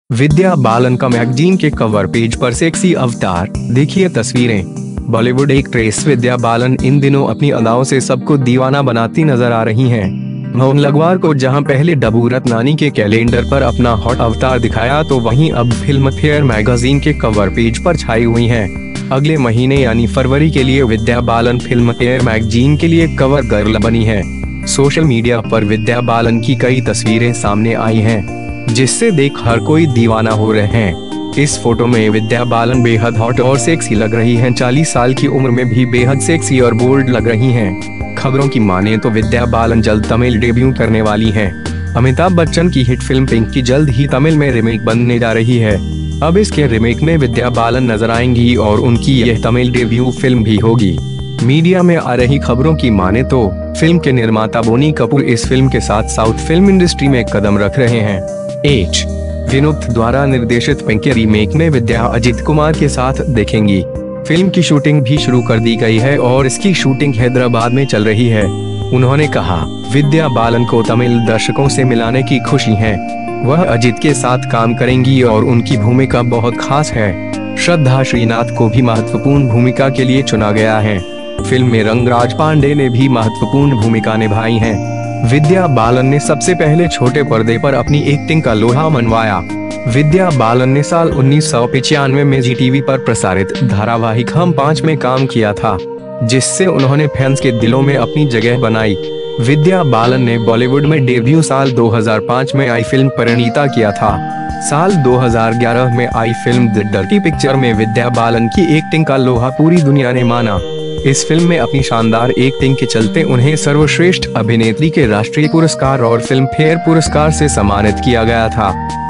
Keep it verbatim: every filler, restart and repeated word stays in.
विद्या बालन का मैगजीन के cover page पर सेक्सी अवतार, देखिए तस्वीरें। बॉलीवुड एक्ट्रेस विद्या बालन इन दिनों अपनी अदाओं से सबको दीवाना बनाती नजर आ रही हैं। मंगलवार को जहां पहले डब्बू रत्नानी के कैलेंडर पर अपना हॉट अवतार दिखाया, तो वहीं अब फिल्म फेयर मैगजीन के कवर पेज पर छाई हुई हैं। अगले महीने यानी फरवरी के लिए Vidya Balan Filmfare magazine के लिए कवर गर्ल बनी है। सोशल मीडिया पर विद्या बालन की कई तस्वीरें सामने आई हैं, जिससे देख हर कोई दीवाना हो रहे हैं। इस फोटो में विद्या बालन बेहद हॉट और सेक्सी लग रही हैं। चालीस साल की उम्र में भी बेहद सेक्सी और बोल्ड लग रही हैं। खबरों की माने तो विद्या बालन जल्द तमिल डेब्यू करने वाली हैं। अमिताभ बच्चन की हिट फिल्म पिंक की जल्द ही तमिल में रीमेक बनने जा रही है। अब इसके रीमेक में विद्या बालन नजर आएंगी और उनकी यह तमिल डेब्यू फिल्म भी होगी। मीडिया में आ रही खबरों की माने तो फिल्म के निर्माता बोनी कपूर इस फिल्म के साथ साउथ फिल्म इंडस्ट्री में कदम रख रहे हैं। एच विनोद द्वारा निर्देशित पिंक के रीमेक में विद्या अजित कुमार के साथ देखेंगी। फिल्म की शूटिंग भी शुरू कर दी गई है और इसकी शूटिंग हैदराबाद में चल रही है। उन्होंने कहा, विद्या बालन को तमिल दर्शकों से मिलाने की खुशी है। वह अजित के साथ काम करेंगी और उनकी भूमिका बहुत खास है। श्रद्धा श्रीनाथ को भी महत्वपूर्ण भूमिका के लिए चुना गया है। फिल्म में रंगराज पांडे ने भी महत्वपूर्ण भूमिका निभाई है। विद्या बालन ने सबसे पहले छोटे पर्दे पर अपनी एक्टिंग का लोहा मनवाया। विद्या बालन ने साल उन्नीस सौ पचानवे में जी टीवी पर प्रसारित धारावाहिक हम पांच में काम किया था, जिससे उन्होंने फैंस के दिलों में अपनी जगह बनाई। विद्या बालन ने बॉलीवुड में डेब्यू साल दो हज़ार पाँच में आई फिल्म परिणीता किया था। साल दो हज़ार ग्यारह में आई फिल्म द डर्टी पिक्चर में विद्या बालन की एक्टिंग का लोहा पूरी दुनिया ने माना। इस फिल्म में अपनी शानदार एक्टिंग के चलते उन्हें सर्वश्रेष्ठ अभिनेत्री के राष्ट्रीय पुरस्कार और फिल्म फेयर पुरस्कार से सम्मानित किया गया था।